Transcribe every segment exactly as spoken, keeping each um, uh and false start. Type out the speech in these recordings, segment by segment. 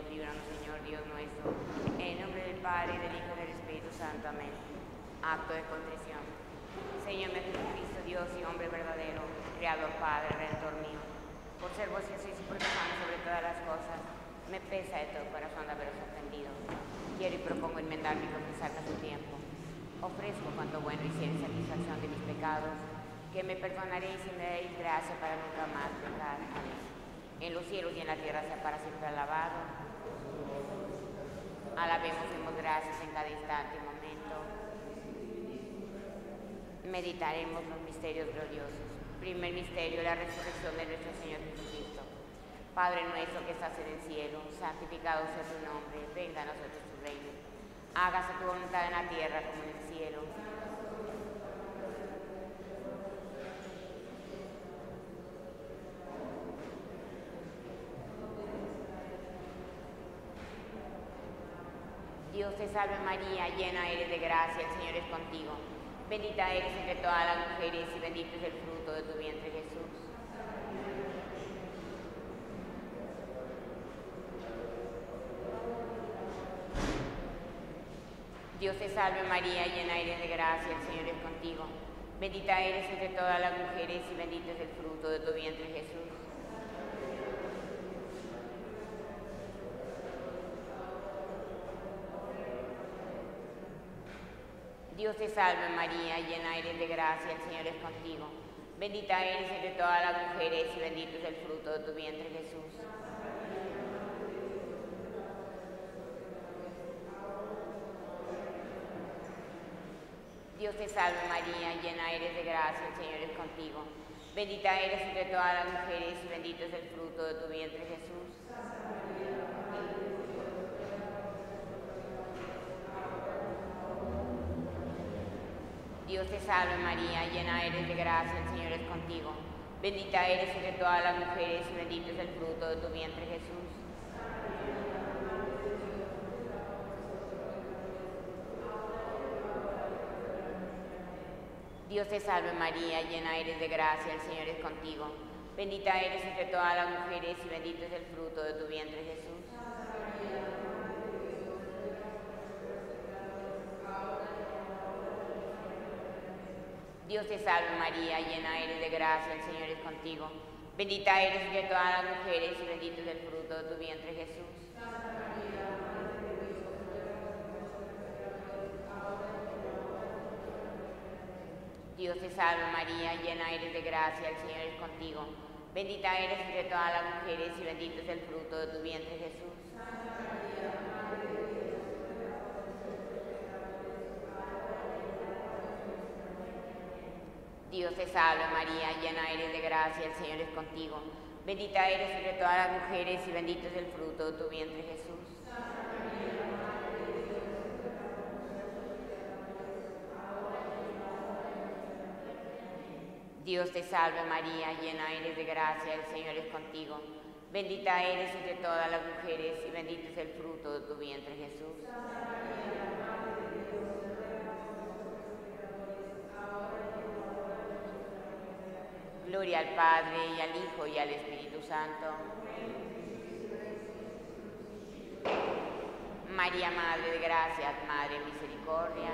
perecemos, líbranos, Señor Dios nuestro. En el nombre del Padre, y del Hijo, y del Espíritu Santo. Amén. Acto de contrición. Señor mío Jesucristo, Dios y hombre verdadero, Creador, Padre, Redentor mío, por ser vos y sois y porque estamos sobre todas las cosas, me pesa de todo corazón de haberos ofendido. Quiero y propongo enmendar mi confesar a su tiempo. Ofrezco cuanto bueno hiciere satisfacción de mis pecados, que me perdonaréis y me daréis gracia para nunca más pecar. Amén. En los cielos y en la tierra sea para siempre alabado. Alabemos, demos gracias en cada instante y momento. Meditaremos los misterios gloriosos. Primer misterio, la resurrección de nuestro Señor Jesucristo. Padre nuestro que estás en el cielo, santificado sea tu nombre, venga a nosotros tu reino. Hágase tu voluntad en la tierra como en el cielo. Dios te salve María, llena eres de gracia, el Señor es contigo. Bendita eres entre todas las mujeres y bendito es el fruto de tu vientre Jesús. Dios te salve María, llena eres de gracia, el Señor es contigo. Bendita eres entre todas las mujeres y bendito es el fruto de tu vientre Jesús. Dios te salve María, llena eres de gracia, el Señor es contigo. Bendita eres entre todas las mujeres y bendito es el fruto de tu vientre Jesús. Dios te salve María, llena eres de gracia, el Señor es contigo. Bendita eres entre todas las mujeres y bendito es el fruto de tu vientre Jesús. Dios te salve María, llena eres de gracia, el Señor es contigo. Bendita eres entre todas las mujeres y bendito es el fruto de tu vientre Jesús. Dios te salve María, llena eres de gracia, el Señor es contigo. Bendita eres entre todas las mujeres y bendito es el fruto de tu vientre Jesús. Dios te salve María, llena eres de gracia, el Señor es contigo. Bendita eres entre todas las mujeres y bendito es el fruto de tu vientre Jesús. Dios te salve María, llena eres de gracia, el Señor es contigo. Bendita eres entre todas las mujeres y bendito es el fruto de tu vientre Jesús. Dios te salve María, llena eres de gracia, el Señor es contigo. Bendita eres entre todas las mujeres y bendito es el fruto de tu vientre Jesús. Dios te salve María, llena eres de gracia, el Señor es contigo. Bendita eres entre todas las mujeres y bendito es el fruto de tu vientre Jesús. Gloria al Padre, y al Hijo, y al Espíritu Santo. María, Madre de Gracia, Madre de Misericordia.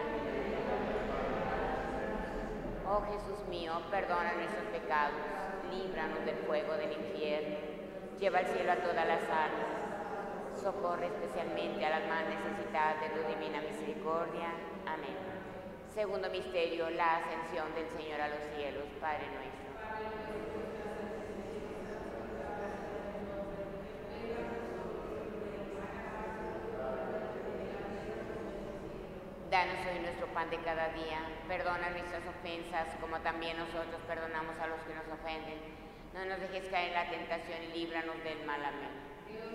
Oh Jesús mío, perdona nuestros pecados, líbranos del fuego del infierno, lleva al cielo a todas las almas, socorre especialmente a las más necesitadas de tu divina misericordia. Amén. Segundo misterio, la ascensión del Señor a los cielos. Padre nuestro. Danos hoy nuestro pan de cada día, perdona nuestras ofensas como también nosotros perdonamos a los que nos ofenden. No nos dejes caer en la tentación y líbranos del mal. Amén.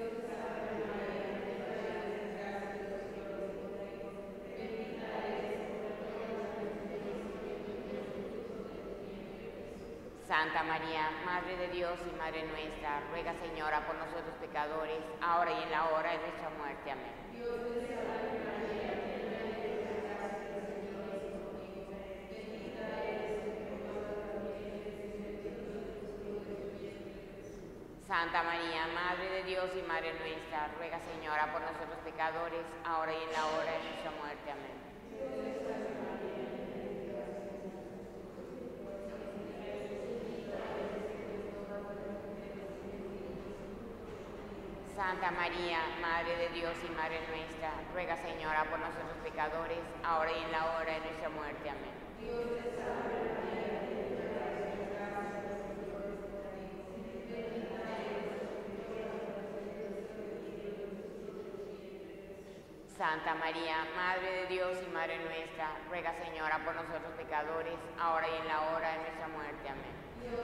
Santa María, Madre de Dios y Madre nuestra, ruega Señora por nosotros pecadores, ahora y en la hora de nuestra muerte. Amén. Santa María, Madre de Dios y Madre nuestra, ruega, Señora, por nosotros pecadores, ahora y en la hora de nuestra muerte. Amén. Santa María, Madre de Dios y Madre nuestra, ruega, Señora, por nosotros pecadores, ahora y en la hora de nuestra muerte. Amén. Santa María, Madre de Dios y Madre nuestra, ruega, Señora, por nosotros pecadores, ahora y en la hora de nuestra muerte. Amén.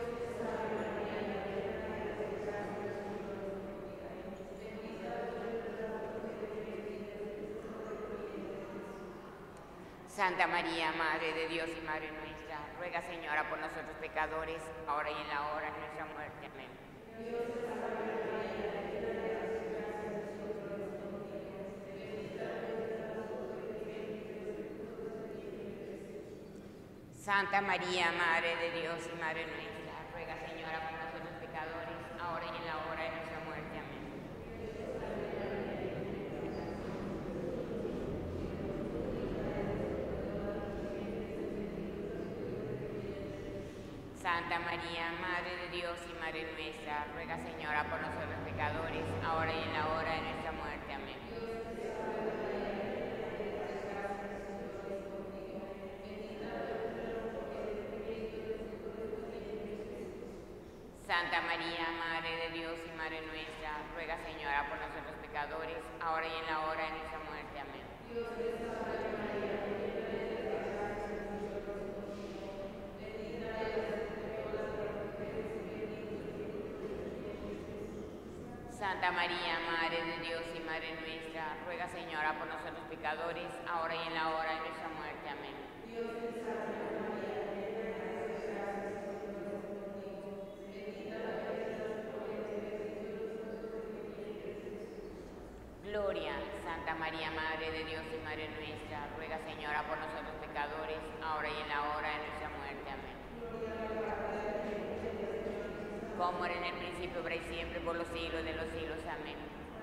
Santa María, Madre de Dios y Madre nuestra, ruega, Señora, por nosotros pecadores, ahora y en la hora de nuestra muerte. Amén. Santa María, Madre de Dios y Madre nuestra, ruega, Señora, por nosotros pecadores, ahora y en la hora de nuestra muerte. Amén. Santa María, Madre de Dios y Madre nuestra, ruega, Señora, por nosotros pecadores, ahora y en la hora de nuestra muerte. Amén. Santa María, Madre de Dios y Madre nuestra, ruega, Señora, por nosotros pecadores, ahora y en la hora de nuestra muerte. Amén. Santa María, Madre de Dios y Madre nuestra, ruega, Señora, por nosotros pecadores, ahora y en la hora de nuestra muerte. Amén. Gloria, Santa María, Madre de Dios y Madre nuestra, ruega, Señora, por nosotros pecadores, ahora y en la hora de nuestra muerte. Amén. Como era en el principio, ahora y siempre, por los siglos de los siglos. Amén.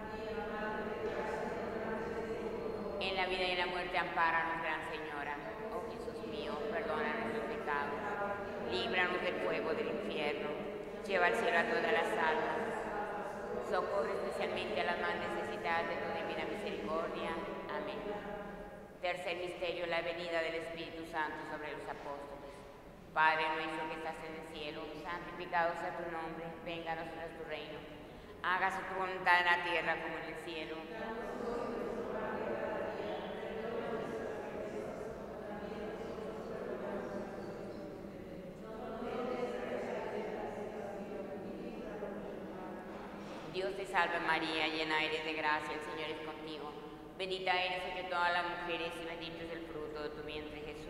En la vida y en la muerte, ampáranos, Gran Señora. Oh Jesús mío, perdona nuestros pecados, líbranos del fuego del infierno, lleva al cielo a todas las almas, socorre especialmente a las más necesitadas de tu divina misericordia. Amén. Tercer misterio, la venida del Espíritu Santo sobre los apóstoles. Padre nuestro que estás en el cielo, santificado sea tu nombre, venga a nosotros tu reino. Hágase tu voluntad en la tierra como en el cielo. Dios te salve María, llena eres de gracia, el Señor es contigo. Bendita eres entre todas las mujeres y bendito es el fruto de tu vientre, Jesús.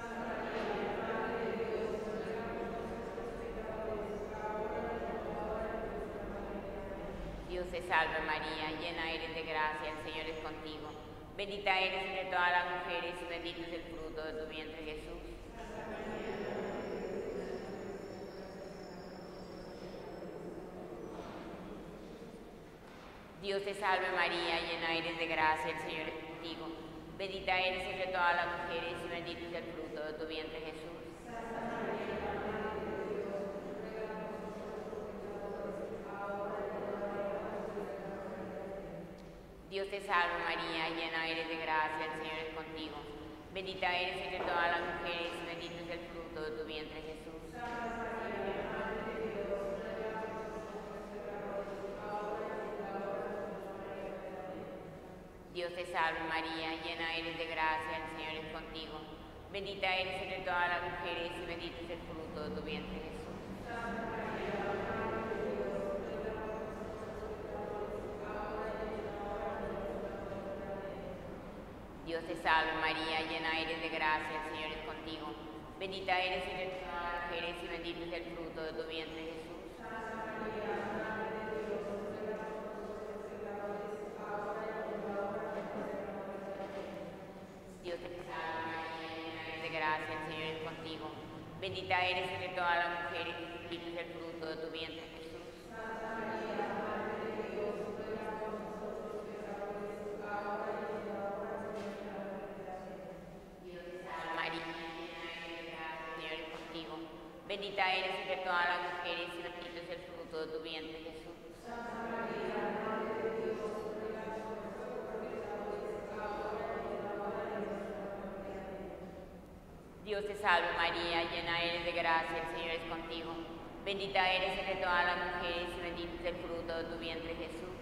Dios te salve María, llena eres de gracia, el Señor es contigo. Bendita eres entre todas las mujeres y bendito es el fruto de tu vientre, Jesús. Dios te salve María, llena eres de gracia, el Señor es contigo. Bendita eres entre todas las mujeres y bendito es el fruto de tu vientre, Jesús. Dios te salve María, llena eres de gracia, el Señor es contigo. Bendita eres entre todas las mujeres y bendito es el fruto de tu vientre, Jesús. Dios te salve María, llena eres de gracia, el Señor es contigo. Bendita eres entre todas las mujeres y bendito es el fruto de tu vientre, Jesús. Dios te salve María, llena eres de gracia, el Señor es contigo. Bendita eres entre todas las mujeres y bendito es el fruto de tu vientre, Jesús. Dios te salve María, llena eres de gracia, el Señor es contigo. Bendita eres entre todas las mujeres y bendito es el fruto de tu vientre, Jesús. Bendita eres entre todas las mujeres y bendito es el fruto de tu vientre, Jesús. Dios te salve María, llena eres de gracia, el Señor es contigo. Bendita eres entre todas las mujeres y bendito es el fruto de tu vientre, Jesús.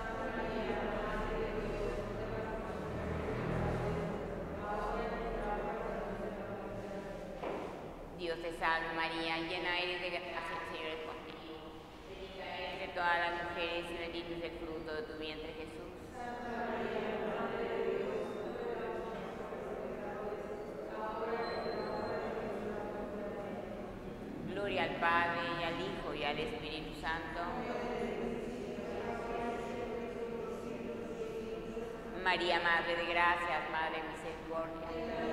Dios te salve María, llena eres de gracia, el Señor es contigo. Bendita eres entre todas las mujeres y bendito es el fruto de tu vientre, Jesús. Gloria al Padre, y al Hijo, y al Espíritu Santo. María, Madre de Gracias, Madre de Misericordia.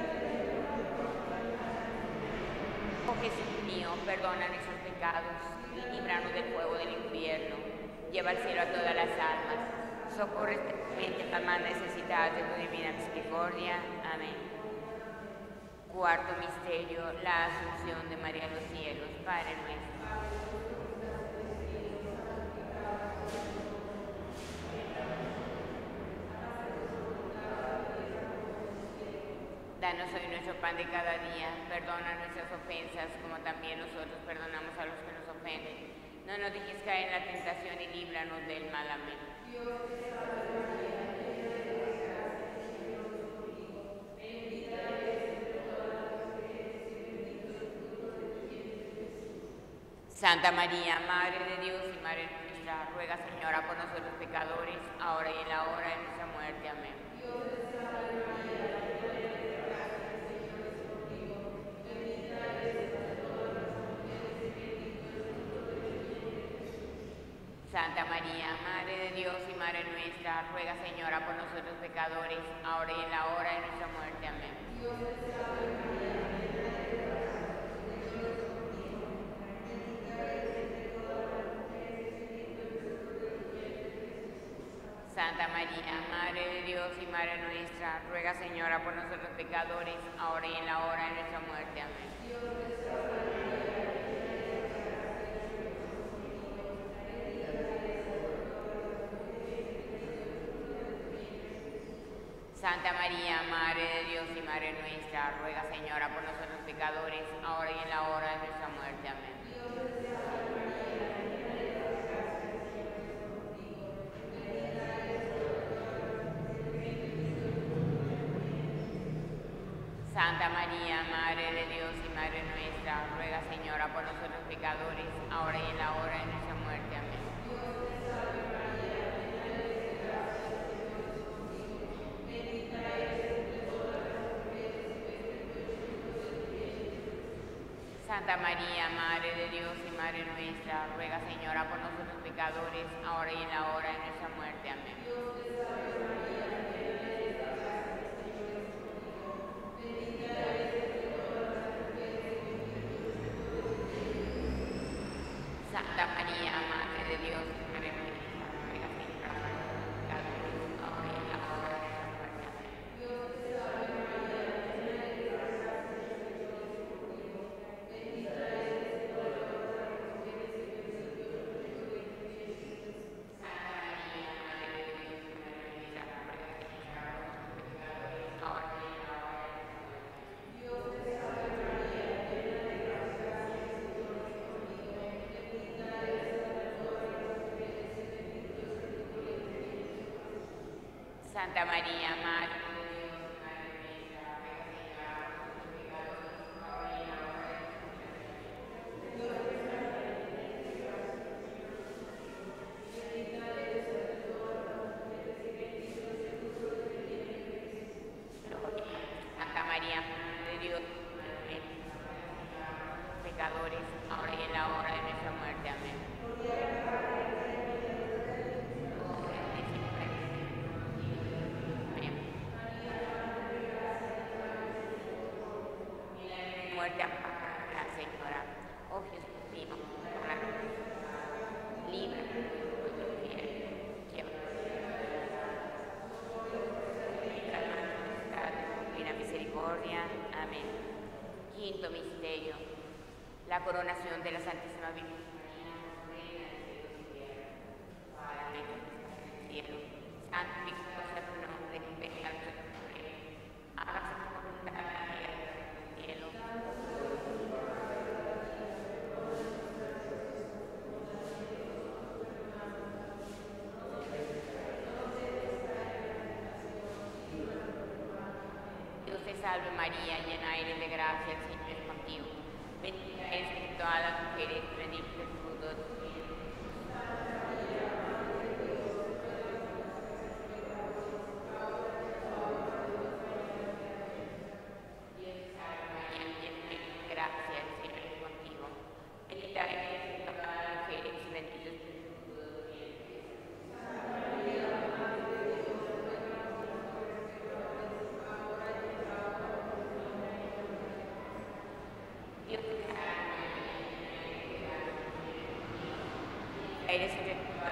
Oh Jesús mío, perdona nuestros pecados y líbranos del fuego del infierno. Lleva al cielo a todas las almas. Socorre especialmente a las más necesitadas de tu divina misericordia. Amén. Cuarto misterio, la Asunción de María a los cielos. Padre nuestro. Danos hoy nuestro pan de cada día, perdona nuestras ofensas, como también nosotros perdonamos a los que nos ofenden. No nos dejes caer en la tentación y líbranos del mal. Amén. Santa María, Madre de Dios y Madre nuestra, ruega, Señora, por nosotros pecadores, ahora y en la hora de nuestra muerte. Amén. Santa María, Madre de Dios y Madre nuestra, ruega, Señora, por nosotros pecadores, ahora y en la hora de nuestra muerte. Amén. Santa María, Madre de Dios y Madre nuestra, ruega, Señora, por nosotros pecadores, ahora y en la hora de nuestra muerte. Amén. Santa María, Madre de Dios y Madre nuestra, ruega, Señora, por nosotros pecadores, ahora y en la hora de nuestra muerte. Amén. Santa María, Madre de Dios y Madre nuestra, ruega, Señora, por nosotros pecadores, ahora y en la hora de nuestra muerte. Amén. Santa María, Madre de Dios y Madre nuestra, ruega, Señora, por nosotros pecadores, ahora y en la hora de nuestra muerte. Amén. Santa María, Madre de Dios y Madre nuestra, ruega, Señora, por nosotros pecadores, ahora y en la hora de nuestra muerte. Amén. Santa María, Madre de Dios y Madre nuestra, ruega, Señora, por nosotros pecadores, ahora y en la hora de nuestra muerte. Santa María, Madre de Dios, pecadores, ahora y en la hora de nuestra muerte. Amén. Muerte ampara, Señora. Oh Jesús mío, libre, divina misericordia. Amén. Quinto misterio, la coronación de la Santísima Virgen. Santificado sea tu nombre, venga tu reino, hágase tu voluntad en la tierra como en el cielo. Dios te salve María, llena eres de gracia, el Señor es contigo. Bendita eres entre todas las mujeres, bendito es el fruto de tu vientre. Eres el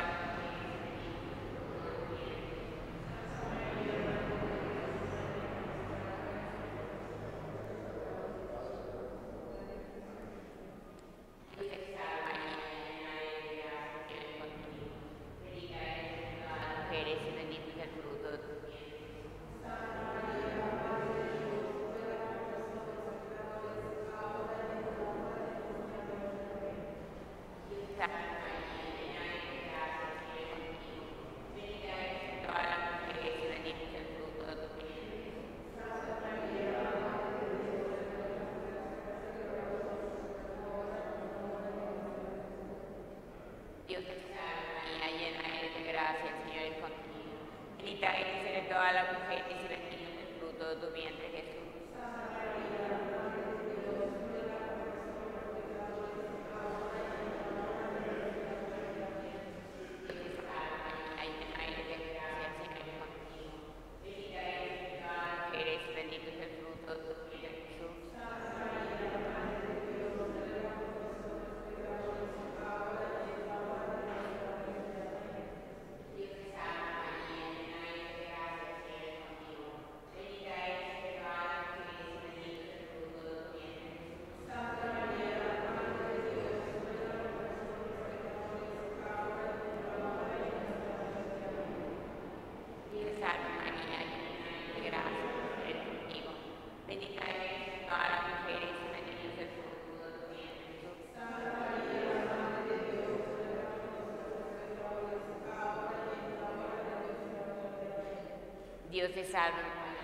Dios te salve María, llena eres de gracia, el Señor es contigo. Bendita eres entre todas las mujeres y bendito es el fruto de tu vientre, Jesús. Dios te salve,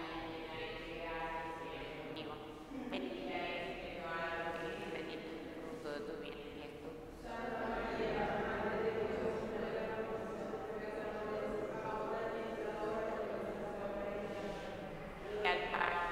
digo, bendita eres entre todas las mujeres, bendito es el fruto de tu vientre, Jesús. Y al Padre,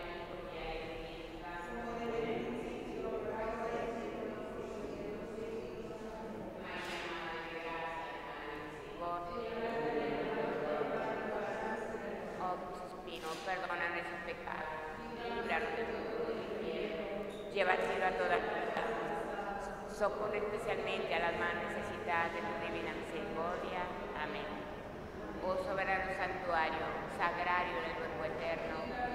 perdona nuestros pecados, líbranos del fuego del infierno, lleva al cielo a todas las almas, socorre especialmente a las más necesitadas de tu divina misericordia. Amén. Oh soberano santuario, sagrario del cuerpo eterno,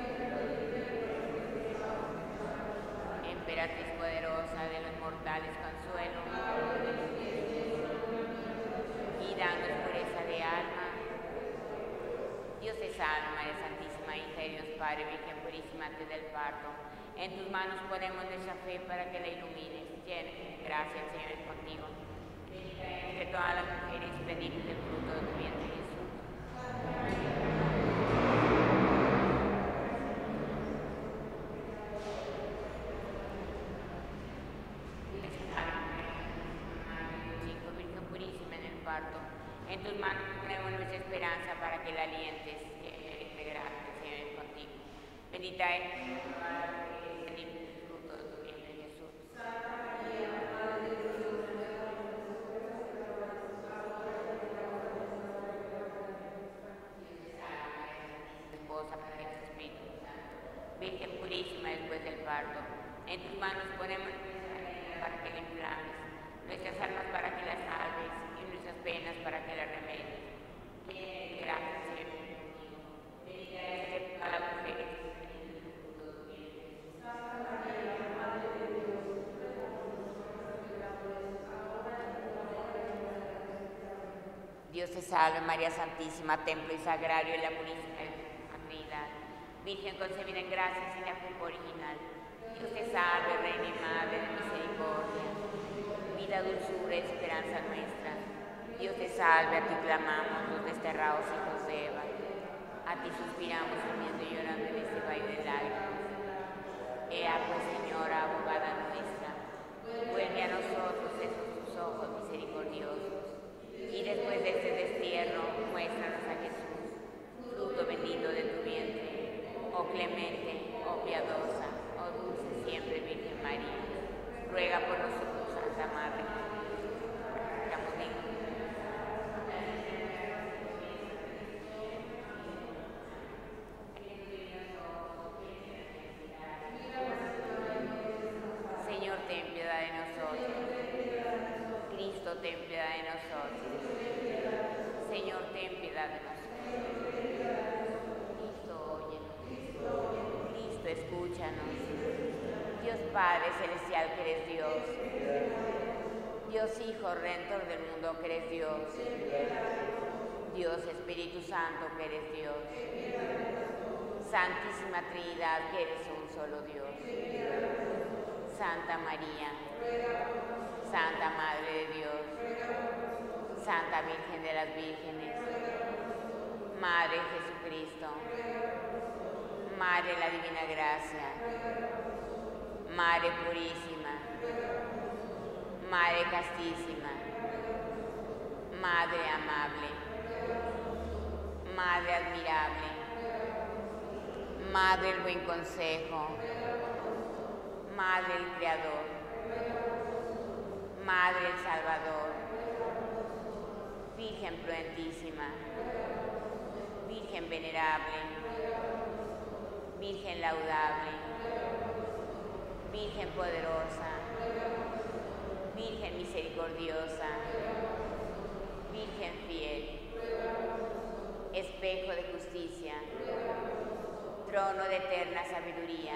emperatriz poderosa de los mortales consuelo, y danos pureza de alma. Dios te salve, María Santísima, hija de Dios Padre, Virgen purísima antes del parto. En tus manos ponemos nuestra fe para que la ilumines. Llena de gracia, el Señor es contigo. Bendita eres entre todas las mujeres, bendito es el fruto de tu vientre, Jesús. Chico, Virgen purísima en el parto. En tus manos ponemos nuestra esperanza para que la alientes. Llena de gracia, el Señor es contigo. Bendita eres entre todas las mujeres, bendito es el fruto de tu vientre, Jesús. Esposa de Jesús Espíritu Santo, Virgen purísima después del parto, en tus manos ponemos nuestra vida para que la inflames, nuestras almas para que las salves y nuestras penas para que las remedies. Gracias, Señor. Bendita eres entre todas las mujeres, bendito es el fruto de tu vientre, Jesús. Dios te salve María Santísima, templo y sagrario de la purísima Trinidad, Virgen concebida en gracia sin la culpa original. Dios te salve, Reina y Madre de misericordia, vida, dulzura y esperanza nuestra. Dios te salve, a ti clamamos los desterrados hijos de Eva, a ti suspiramos gimiendo y llorando en este valle de lágrimas. Ea pues, Señora, abogada nuestra, vuelve a nosotros esos tus ojos misericordiosos, y después de este destierro, muéstranos a Jesús, fruto bendito de tu vientre. Oh clemente, oh piadosa, oh dulce siempre Virgen María, ruega por nosotros, Santa Madre. Estamos dignos. Señor, ten piedad de nosotros. Cristo, ten piedad de nosotros. Señor, ten piedad de nosotros. Cristo, óyenos. Cristo, escúchanos. Dios Padre celestial, que eres Dios. Dios Hijo, Redentor del mundo, que eres Dios. Dios Espíritu Santo, que eres Dios. Santísima Trinidad, que eres un solo Dios. Santa María, Santa Madre de Dios, Santa Virgen de las Vírgenes, Madre Jesucristo, Madre de la Divina Gracia, Madre Purísima, Madre Castísima, Madre Amable, Madre Admirable, Madre del Buen Consejo, Madre del Creador, Madre del Salvador, Virgen prudentísima, Virgen venerable, Virgen laudable, Virgen poderosa, Virgen misericordiosa, Virgen fiel, espejo de justicia, trono de eterna sabiduría,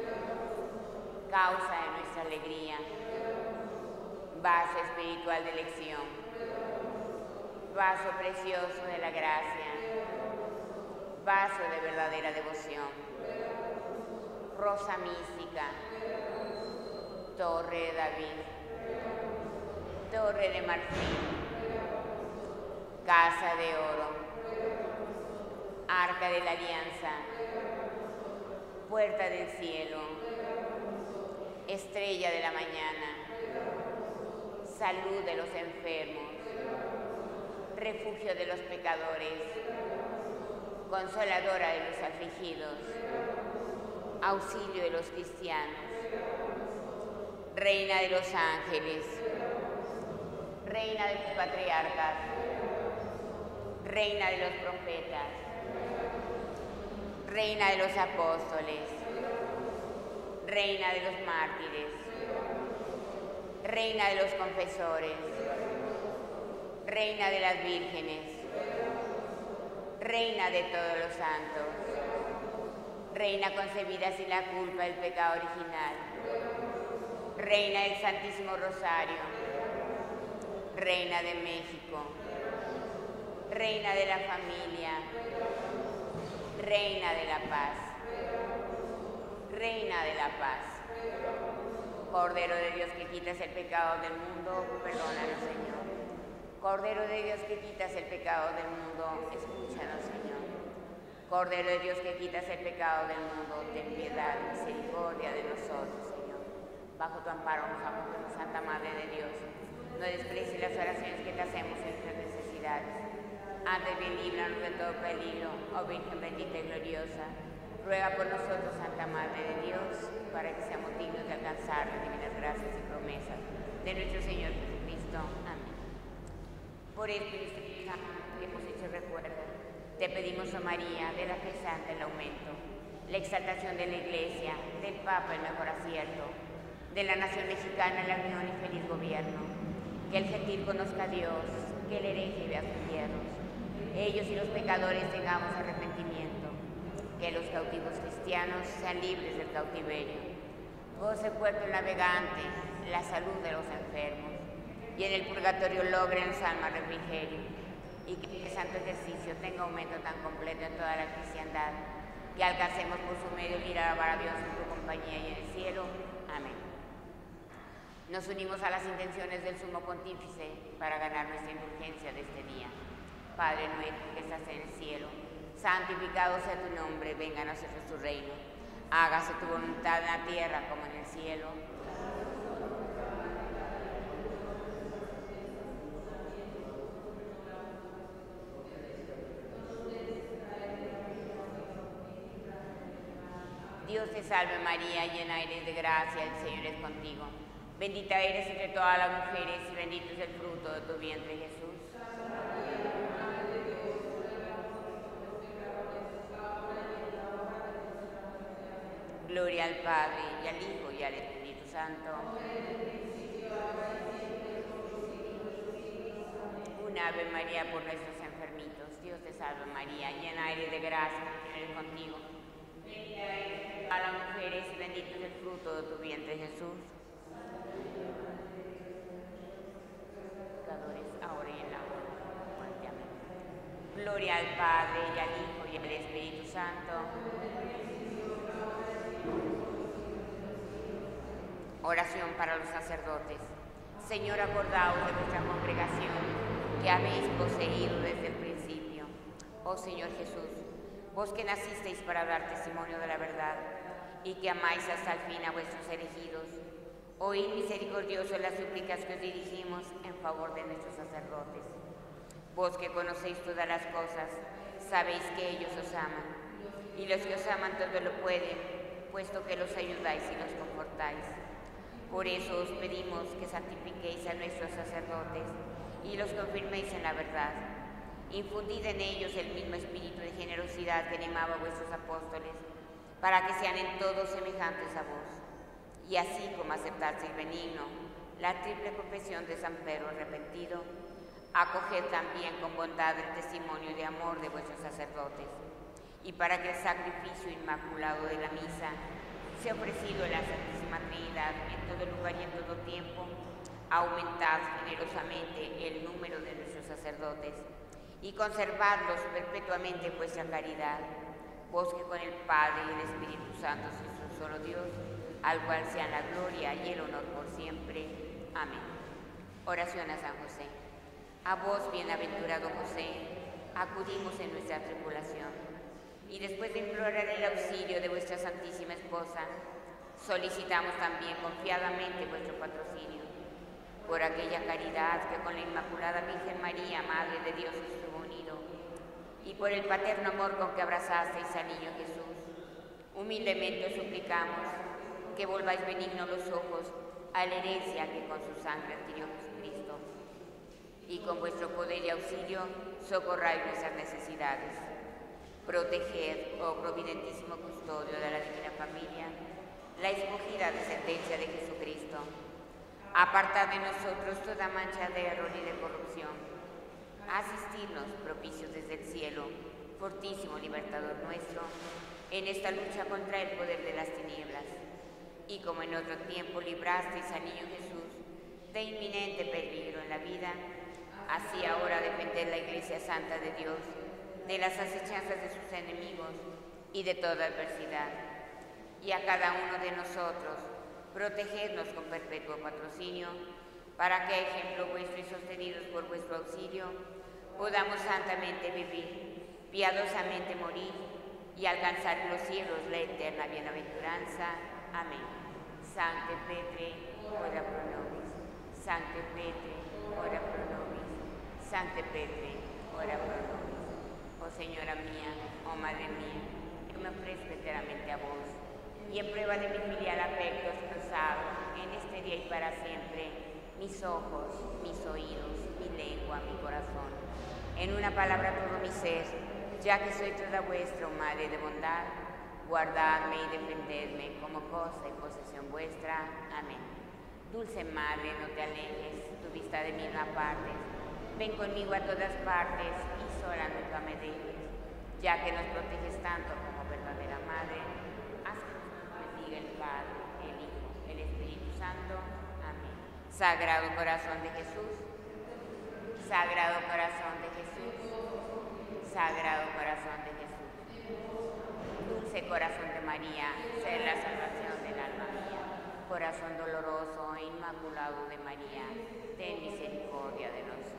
causa de nuestra alegría, vaso espiritual de elección, vaso precioso de la gracia, vaso de verdadera devoción, rosa mística, torre de David, torre de marfil, casa de oro, arca de la alianza, puerta del cielo, estrella de la mañana, salud de los enfermos, refugio de los pecadores, consoladora de los afligidos, auxilio de los cristianos, reina de los ángeles, reina de los patriarcas, reina de los profetas, reina de los apóstoles, reina de los mártires, reina de los confesores, reina de las vírgenes, reina de todos los santos, reina concebida sin la culpa del pecado original, reina del Santísimo Rosario, reina de México, reina de la familia, reina de la paz, reina de la paz. Cordero de Dios que quitas el pecado del mundo, perdónanos, Señor. Cordero de Dios que quitas el pecado del mundo, escúchanos, Señor. Cordero de Dios que quitas el pecado del mundo, ten piedad y misericordia de nosotros, Señor. Bajo tu amparo nos acogemos, Santa Madre de Dios. No desprecies las oraciones que te hacemos en nuestras necesidades. Antes bien, líbranos de todo peligro, oh Virgen bendita y gloriosa. Ruega por nosotros, Santa Madre de Dios, para que seamos dignos de alcanzar las divinas gracias y promesas de nuestro Señor Jesucristo. Amén. Por esto, Espíritu Santo, que hemos hecho recuerdo, te pedimos, oh María, de la fe santa el aumento, la exaltación de la Iglesia, del Papa el mejor acierto, de la nación mexicana la unión y feliz gobierno, que el gentil conozca a Dios, que el hereje vea sus hierros, ellos y los pecadores tengamos arrepentimiento, que los cautivos cristianos sean libres del cautiverio, goce puerto el navegante, la salud de los enfermos, y en el purgatorio logren su alma refrigerio. y que este santo ejercicio tenga aumento tan completo en toda la cristiandad, que alcancemos por su medio el ir a alabar a Dios en tu compañía y en el cielo. Amén. Nos unimos a las intenciones del Sumo Pontífice para ganar nuestra indulgencia de este día. Padre nuestro que estás en el cielo, santificado sea tu nombre, venga a nosotros tu reino. Hágase tu voluntad en la tierra como en el cielo. Dios te salve María, llena eres de gracia, el Señor es contigo. Bendita eres entre todas las mujeres y bendito es el fruto de tu vientre, Jesús. Gloria al Padre, y al Hijo, y al Espíritu Santo. Un Ave María por nuestros enfermitos. Dios te salve María, llena eres de gracia, el Señor es contigo. Bendita eres entre todas las mujeres y bendito es el fruto de tu vientre, Jesús. Pecadores, ahora y en la hora de nuestra muerte. Amén. Gloria al Padre, y al Hijo, y al Espíritu Santo. Oración para los sacerdotes. Señor, acordaos de vuestra congregación que habéis poseído desde el principio. Oh Señor Jesús, vos que nacisteis para dar testimonio de la verdad y que amáis hasta el fin a vuestros elegidos, oíd misericordioso las súplicas que os dirigimos en favor de nuestros sacerdotes. Vos que conocéis todas las cosas, sabéis que ellos os aman, y los que os aman todo lo pueden, puesto que los ayudáis y los confortáis. Por eso os pedimos que santifiquéis a nuestros sacerdotes y los confirméis en la verdad. Infundid en ellos el mismo espíritu de generosidad que animaba a vuestros apóstoles, para que sean en todo semejantes a vos. Y así como aceptasteis benigno la triple confesión de San Pedro arrepentido, acoged también con bondad el testimonio de amor de vuestros sacerdotes, y para que el sacrificio inmaculado de la misa sea ofrecido en la Santísima Trinidad en todo lugar y en todo tiempo, aumentad generosamente el número de nuestros sacerdotes y conservadlos perpetuamente en vuestra caridad, vos que con el Padre y el Espíritu Santo sois un solo Dios, al cual sean la gloria y el honor por siempre. Amén. Oración a San José. A vos, bienaventurado José, acudimos en nuestra tribulación, y después de implorar el auxilio de vuestra Santísima Esposa, solicitamos también confiadamente vuestro patrocinio. Por aquella caridad que con la Inmaculada Virgen María, Madre de Dios, estuvo unido, y por el paterno amor con que abrazasteis al niño Jesús, humildemente os suplicamos que volváis benignos los ojos a la herencia que con su sangre adquirió Jesucristo, y con vuestro poder y auxilio socorráis nuestras necesidades. Proteged, oh providentísimo custodio de la Divina Familia, la escogida descendencia de Jesucristo. Apartad de nosotros toda mancha de error y de corrupción. Asistidnos, propicios desde el cielo, fortísimo libertador nuestro, en esta lucha contra el poder de las tinieblas. Y como en otro tiempo librasteis al niño Jesús de inminente peligro en la vida, así ahora defended la Iglesia Santa de Dios de las acechanzas de sus enemigos y de toda adversidad. Y a cada uno de nosotros, protegednos con perpetuo patrocinio, para que, a ejemplo vuestro y sostenidos por vuestro auxilio, podamos santamente vivir, piadosamente morir y alcanzar en los cielos la eterna bienaventuranza. Amén. Sancte Petre, ora pro nobis. Sancte Petre, ora pro nobis. Sancte Petre, ora pro nobis. Oh Señora mía, oh Madre mía, yo me ofrezco enteramente a vos, y en prueba de mi filial afecto os prosagro en este día y para siempre mis ojos, mis oídos, mi lengua, mi corazón, en una palabra todo mi ser, ya que soy toda vuestra, oh Madre de bondad, guardadme y defendedme como cosa y posesión vuestra. Amén. Dulce Madre, no te alejes, tu vista de mí no apartes, ven conmigo a todas partes y sola nunca me dejes, ya que nos proteges tanto como verdadera Madre, haz que nos bendiga el Padre, el Hijo, el Espíritu Santo. Amén. Sagrado Corazón de Jesús, Sagrado Corazón de Jesús, Sagrado Corazón de Jesús. Dulce Corazón de María, sé la salvación del alma mía. Corazón doloroso e inmaculado de María, ten misericordia de nosotros.